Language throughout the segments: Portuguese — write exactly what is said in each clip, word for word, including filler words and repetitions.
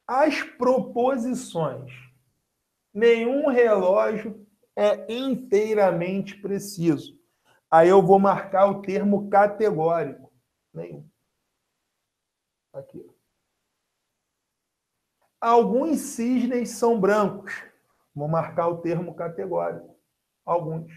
As proposições. Nenhum relógio é inteiramente preciso. Aí eu vou marcar o termo categórico. Nenhum. Aqui. Alguns cisnes são brancos. Vou marcar o termo categórico. Alguns.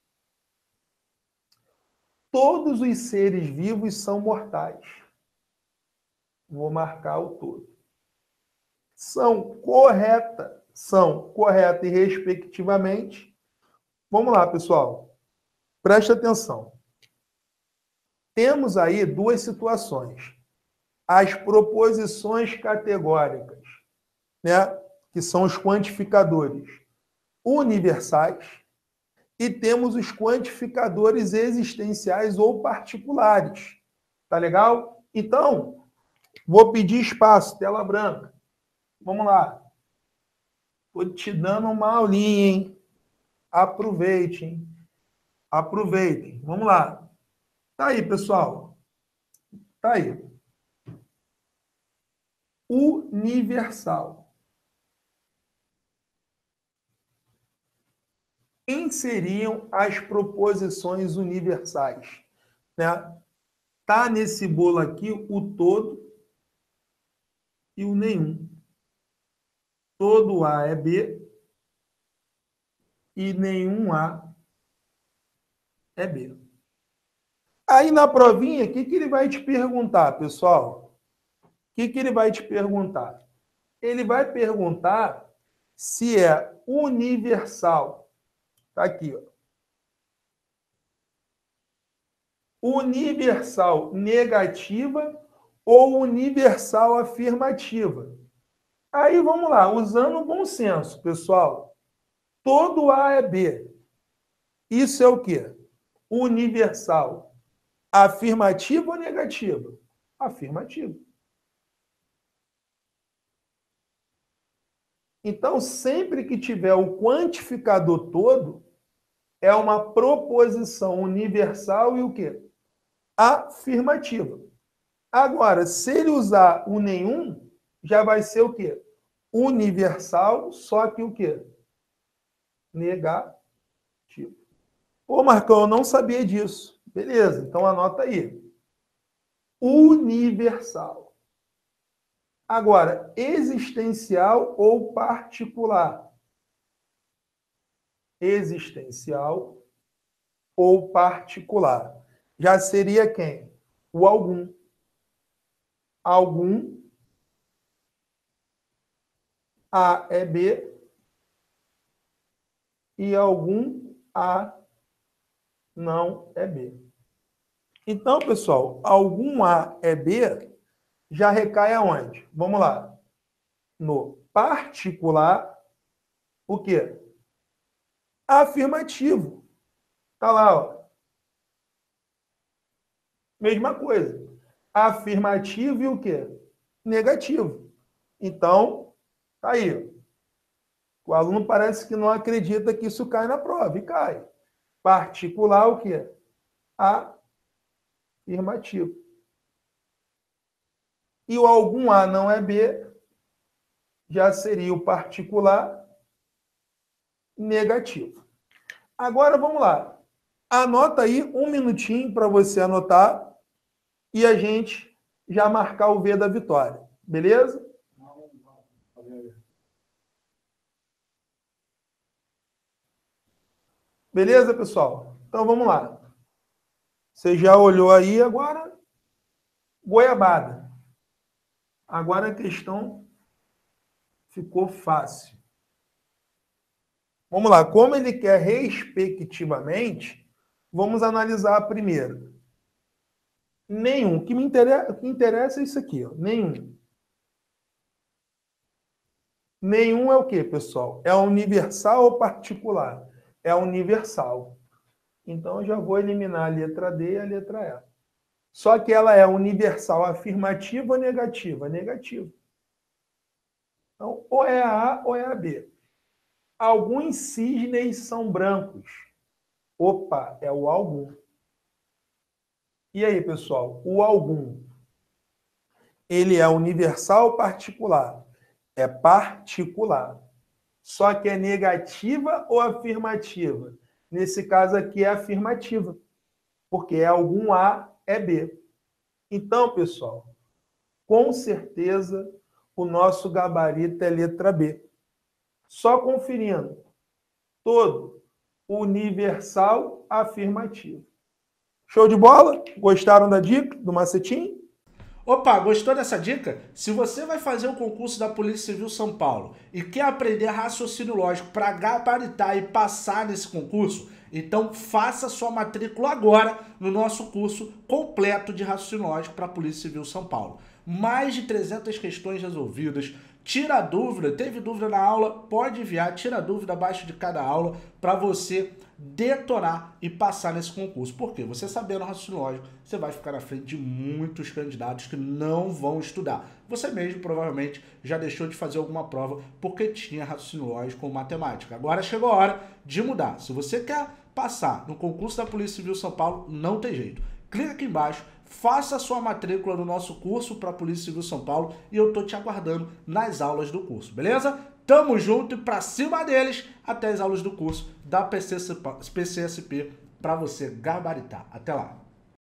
Todos os seres vivos são mortais. Vou marcar o todo. São correta, são correta e respectivamente. Vamos lá, pessoal. Preste atenção. Temos aí duas situações. As proposições categóricas, né, que são os quantificadores universais, e temos os quantificadores existenciais ou particulares. Tá legal? Então, vou pedir espaço, tela branca. Vamos lá. Estou te dando uma aulinha, hein? Aproveite, hein? Aproveitem. Vamos lá. Tá aí, pessoal. Tá aí. Universal. Quem seriam as proposições universais? Né? Tá nesse bolo aqui o todo e o nenhum. Todo A é B e nenhum A é B. Aí na provinha, o que, que ele vai te perguntar, pessoal? O que, que ele vai te perguntar? Ele vai perguntar se é universal. Tá aqui, ó. Universal negativa ou universal afirmativa. Aí vamos lá, usando o bom senso, pessoal. Todo A é B. Isso é o quê? Universal. Afirmativa ou negativa? Afirmativa. Então, sempre que tiver o quantificador todo, é uma proposição universal e o quê? Afirmativa. Agora, se ele usar o nenhum, já vai ser o quê? Universal, só que o quê? Negativo. Pô, Marcão, eu não sabia disso. Beleza, então anota aí. Universal. Agora, existencial ou particular? Existencial ou particular. Já seria quem? O algum. Algum. A é B. E algum A não é B. Então, pessoal, algum A é B já recai aonde? Vamos lá. No particular, o quê? Afirmativo. Tá lá, ó. Mesma coisa. Afirmativo e o quê? Negativo. Então, tá aí. O aluno parece que não acredita que isso cai na prova, e cai. Particular, o quê? Afirmativo. E o algum A não é B, já seria o particular negativo. Agora, vamos lá. Anota aí um minutinho para você anotar e a gente já marcar o V da vitória. Beleza? Beleza, pessoal? Então, vamos lá. Você já olhou aí, agora goiabada. Agora a questão ficou fácil. Vamos lá. Como ele quer respectivamente, vamos analisar primeiro. Nenhum. O que me interessa, o que interessa é isso aqui, ó. Nenhum. Nenhum é o quê, pessoal? É universal ou particular? É universal. Então, eu já vou eliminar a letra D e a letra E. Só que ela é universal afirmativa ou negativa? Negativa. Então, ou é a A ou é a B. Alguns cisnes são brancos. Opa, é o algum. E aí, pessoal? O algum, ele é universal ou particular? É particular. Só que é negativa ou afirmativa? Nesse caso aqui é afirmativa, porque é algum A, é B. Então, pessoal, com certeza o nosso gabarito é letra B. Só conferindo. Todo universal afirmativo. Show de bola? Gostaram da dica, do macetinho? Opa, gostou dessa dica? Se você vai fazer o concurso da Polícia Civil São Paulo e quer aprender raciocínio lógico para gabaritar e passar nesse concurso, então faça sua matrícula agora no nosso curso completo de raciocínio lógico para a Polícia Civil São Paulo. Mais de trezentas questões resolvidas. Tira a dúvida, teve dúvida na aula, pode enviar, tira a dúvida abaixo de cada aula para você detonar e passar nesse concurso. Por quê? Você sabendo o raciocínio lógico, você vai ficar na frente de muitos candidatos que não vão estudar. Você mesmo provavelmente já deixou de fazer alguma prova porque tinha raciocínio lógico ou matemática. Agora chegou a hora de mudar. Se você quer passar no concurso da Polícia Civil São Paulo, não tem jeito. Clica aqui embaixo, faça a sua matrícula no nosso curso para a Polícia Civil São Paulo e eu tô te aguardando nas aulas do curso, beleza? Tamo junto e pra cima deles até as aulas do curso da P C S P para você gabaritar. Até lá!